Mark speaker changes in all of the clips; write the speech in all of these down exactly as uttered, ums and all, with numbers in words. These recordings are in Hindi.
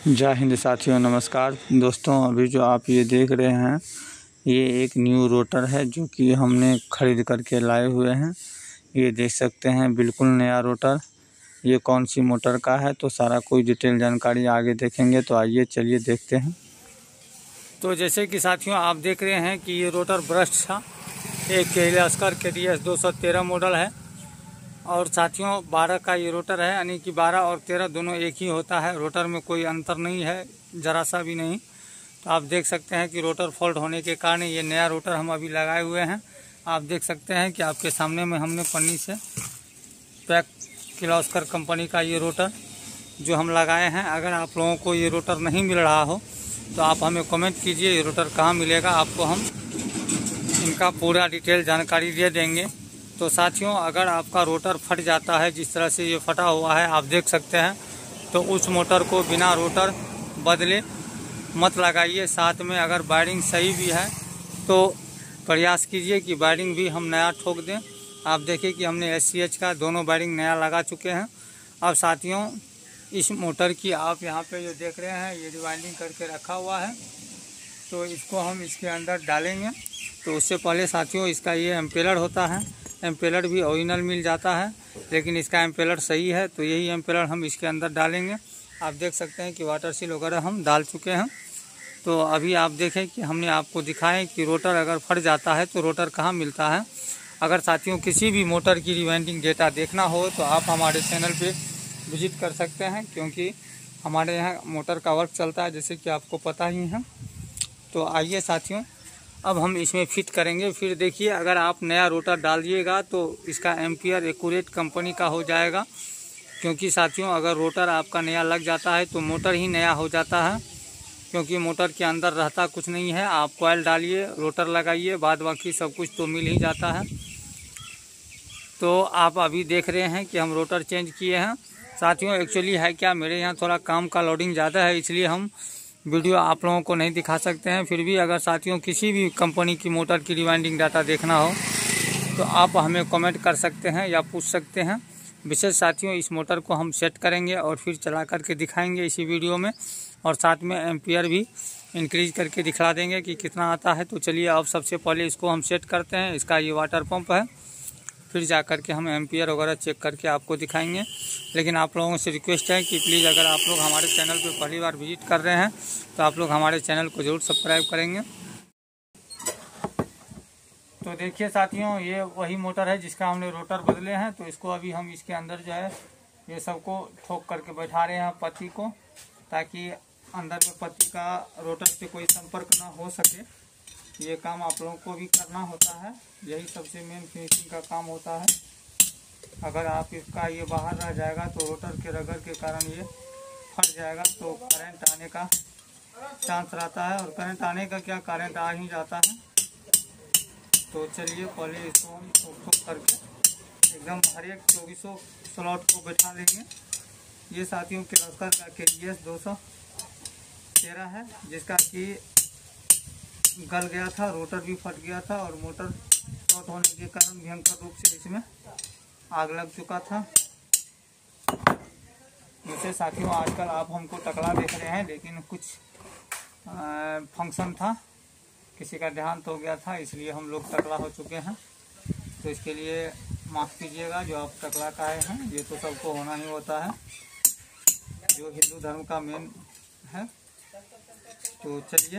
Speaker 1: जय हिंद साथियों, नमस्कार दोस्तों। अभी जो आप ये देख रहे हैं ये एक न्यू रोटर है जो कि हमने ख़रीद करके लाए हुए हैं। ये देख सकते हैं बिल्कुल नया रोटर। ये कौन सी मोटर का है तो सारा कोई डिटेल जानकारी आगे देखेंगे। तो आइए चलिए देखते हैं। तो जैसे कि साथियों आप देख रहे हैं कि ये रोटर ब्रश था, एक किर्लोस्कर के डी एस दो सौ तेरह मॉडल है। और साथियों बारह का ये रोटर है, यानी कि बारह और तेरह दोनों एक ही होता है। रोटर में कोई अंतर नहीं है, ज़रा सा भी नहीं। तो आप देख सकते हैं कि रोटर फॉल्ट होने के कारण ये नया रोटर हम अभी लगाए हुए हैं। आप देख सकते हैं कि आपके सामने में हमने पन्नी से पैक किर्लोस्कर कंपनी का ये रोटर जो हम लगाए हैं। अगर आप लोगों को ये रोटर नहीं मिल रहा हो तो आप हमें कमेंट कीजिए, ये रोटर कहाँ मिलेगा। आपको हम इनका पूरा डिटेल जानकारी दे देंगे। तो साथियों अगर आपका रोटर फट जाता है, जिस तरह से ये फटा हुआ है आप देख सकते हैं, तो उस मोटर को बिना रोटर बदले मत लगाइए। साथ में अगर वायरिंग सही भी है तो प्रयास कीजिए कि वायरिंग भी हम नया ठोक दें। आप देखिए कि हमने एस सी एच का दोनों वायरिंग नया लगा चुके हैं। अब साथियों इस मोटर की आप यहाँ पे जो देख रहे हैं ये रिवाइंडिंग करके रखा हुआ है, तो इसको हम इसके अंदर डालेंगे। तो उससे पहले साथियों इसका ये एम्पेलर होता है, एम्पेलर भी ओरिजिनल मिल जाता है, लेकिन इसका एम्पेलर सही है तो यही एम्पेलर हम इसके अंदर डालेंगे। आप देख सकते हैं कि वाटर सील वगैरह हम डाल चुके हैं। तो अभी आप देखें कि हमने आपको दिखाएं कि रोटर अगर फट जाता है तो रोटर कहाँ मिलता है। अगर साथियों किसी भी मोटर की रिवाइंडिंग डेटा देखना हो तो आप हमारे चैनल पे विजिट कर सकते हैं, क्योंकि हमारे यहाँ मोटर का वर्क चलता है जैसे कि आपको पता ही है। तो आइए साथियों अब हम इसमें फिट करेंगे। फिर देखिए अगर आप नया रोटर डालिएगा तो इसका एम्पियर एक्यूरेट कंपनी का हो जाएगा, क्योंकि साथियों अगर रोटर आपका नया लग जाता है तो मोटर ही नया हो जाता है, क्योंकि मोटर के अंदर रहता कुछ नहीं है। आप कॉइल डालिए, रोटर लगाइए, बाद बाकी सब कुछ तो मिल ही जाता है। तो आप अभी देख रहे हैं कि हम रोटर चेंज किए हैं। साथियों एक्चुअली है क्या, मेरे यहाँ थोड़ा काम का लोडिंग ज़्यादा है, इसलिए हम वीडियो आप लोगों को नहीं दिखा सकते हैं। फिर भी अगर साथियों किसी भी कंपनी की मोटर की रिवाइंडिंग डाटा देखना हो तो आप हमें कमेंट कर सकते हैं या पूछ सकते हैं। विशेष साथियों इस मोटर को हम सेट करेंगे और फिर चला करके दिखाएंगे इसी वीडियो में, और साथ में एम्पियर भी इंक्रीज करके दिखा देंगे कि कितना आता है। तो चलिए अब सबसे पहले इसको हम सेट करते हैं। इसका ये वाटर पंप है, फिर जा कर के हम एम्पियर वगैरह चेक करके आपको दिखाएंगे। लेकिन आप लोगों से रिक्वेस्ट है कि प्लीज़ अगर आप लोग हमारे चैनल पर पहली बार विजिट कर रहे हैं तो आप लोग हमारे चैनल को ज़रूर सब्सक्राइब करेंगे। तो देखिए साथियों ये वही मोटर है जिसका हमने रोटर बदले हैं। तो इसको अभी हम इसके अंदर जो है ये सबको ठोक करके बैठा रहे हैं पत्ती को, ताकि अंदर में पत्ती का रोटर से कोई संपर्क ना हो सके। ये काम आप लोगों को भी करना होता है, यही सबसे मेन फिनिशिंग का काम होता है। अगर आप इसका ये बाहर रह जाएगा तो रोटर के रगड़ के कारण ये फट जाएगा, तो करंट आने का चांस रहता है। और करंट आने का क्या, करंट आ ही जाता है। तो चलिए पहले इसको हम ठोक करके एकदम हर एक चौबीसों स्लॉट को बैठा लेंगे। ये साथियों किर्लोस्कर का के डी एस दो सौ तेरह है, जिसका कि गल गया था, रोटर भी फट गया था और मोटर शॉर्ट होने के कारण भयंकर रूप से इसमें आग लग चुका था। जैसे साथियों आजकल आप हमको टकला देख रहे हैं, लेकिन कुछ फंक्शन था, किसी का देहांत हो गया था, इसलिए हम लोग टकला हो चुके हैं। तो इसके लिए माफ़ कीजिएगा जो आप टकला का आए हैं, ये तो सबको होना ही होता है, जो हिंदू धर्म का मेन है। तो चलिए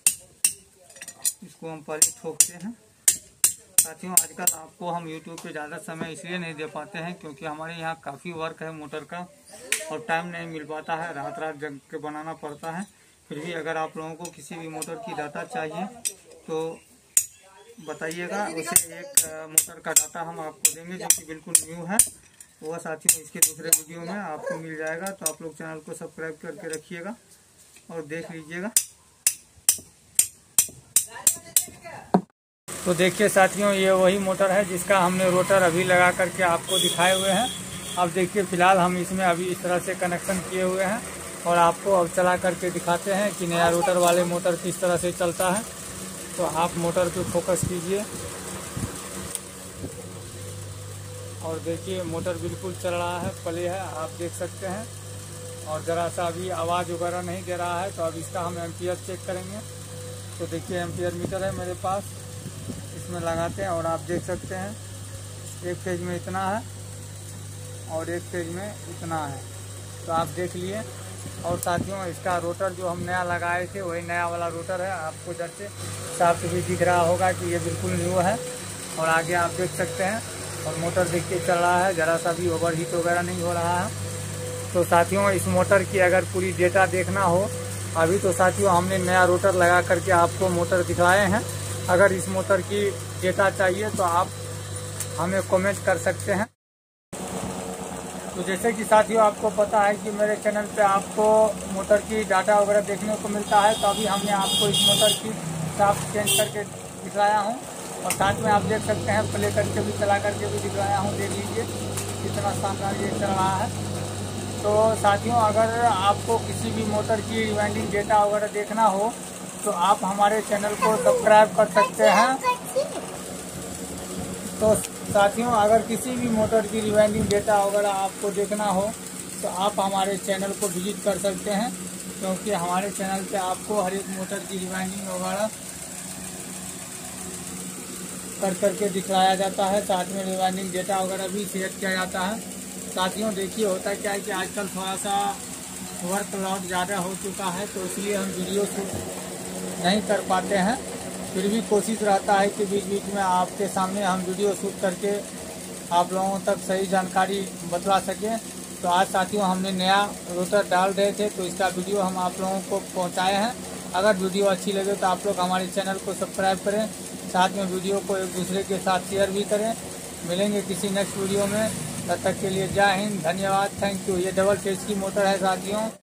Speaker 1: इसको हम पहले ठोकते हैं। साथियों आजकल आपको हम यूट्यूब पे ज़्यादा समय इसलिए नहीं दे पाते हैं क्योंकि हमारे यहाँ काफ़ी वर्क है मोटर का और टाइम नहीं मिल पाता है, रात रात जग के बनाना पड़ता है। फिर भी अगर आप लोगों को किसी भी मोटर की डाटा चाहिए तो बताइएगा, उसे एक मोटर का डाटा हम आपको देंगे जो कि बिल्कुल न्यू है। वह साथियों इसके दूसरे वीडियो में आपको मिल जाएगा। तो आप लोग चैनल को सब्सक्राइब करके रखिएगा और देख लीजिएगा। तो देखिए साथियों ये वही मोटर है जिसका हमने रोटर अभी लगा करके आपको दिखाए हुए हैं। अब देखिए फ़िलहाल हम इसमें अभी इस तरह से कनेक्शन किए हुए हैं और आपको अब चला करके दिखाते हैं कि नया रोटर वाले मोटर किस तरह से चलता है। तो आप मोटर पे फोकस कीजिए और देखिए मोटर बिल्कुल चल रहा है, प्ले है, आप देख सकते हैं।
Speaker 2: और ज़रा सा अभी आवाज़ वगैरह नहीं दे रहा है। तो अब इसका हम एम्पियर चेक करेंगे। तो देखिए एम्पियर मीटर है मेरे पास, इसमें लगाते हैं और आप देख सकते हैं एक फेज में इतना है और एक फेज में इतना है। तो आप देख लिए। और साथियों इसका रोटर जो हम नया लगाए थे वही नया वाला रोटर है। आपको इधर से साफ भी दिख रहा होगा कि ये बिल्कुल न्यू है। और आगे आप देख सकते हैं और मोटर देखिए चल रहा है, ज़रा सा भी ओवर हीट वगैरह नहीं हो रहा है। तो साथियों इस मोटर की अगर पूरी डेटा देखना हो अभी, तो साथियों हमने नया रोटर लगा करके आपको मोटर दिखलाए हैं। अगर इस मोटर की डेटा चाहिए तो आप हमें कमेंट कर सकते हैं। तो जैसे कि साथियों आपको पता है कि मेरे चैनल पे आपको मोटर की डाटा वगैरह देखने को मिलता है। तो अभी हमने आपको इस मोटर की शाफ्ट चेंज करके दिखलाया हूँ और साथ में आप देख सकते हैं प्ले करके भी चला करके भी दिखलाया हूँ। देख लीजिए कितना शानदार ये चल रहा है। तो साथियों अगर आपको किसी भी मोटर की रिवाइंडिंग डेटा वगैरह देखना हो तो आप हमारे चैनल को सब्सक्राइब कर सकते हैं। तो साथियों अगर किसी भी मोटर की रिवाइंडिंग डेटा वगैरह आपको देखना हो तो आप हमारे चैनल को विजिट कर सकते हैं, क्योंकि हमारे चैनल पे आपको हर एक मोटर की रिवाइंडिंग वगैरह कर करके दिखलाया जाता है। साथ में रिवाइंडिंग डेटा वगैरह भी शेयर किया जाता है। साथियों देखिए होता क्या है कि आजकल थोड़ा सा वर्क लोड ज़्यादा हो चुका है, तो इसलिए हम वीडियो शूट नहीं कर पाते हैं। फिर भी कोशिश रहता है कि बीच बीच में आपके सामने हम वीडियो शूट करके आप लोगों तक सही जानकारी बतला सकें। तो आज साथियों हमने नया रोटर डाल रहे थे तो इसका वीडियो हम आप लोगों को पहुंचाए हैं। अगर वीडियो अच्छी लगे तो आप लोग हमारे चैनल को सब्सक्राइब करें, साथ में वीडियो को एक दूसरे के साथ शेयर भी करें। मिलेंगे किसी नेक्स्ट वीडियो में, तब तक के लिए जय हिंद, धन्यवाद, थैंक यू। ये डबल फेज की मोटर है साथियों।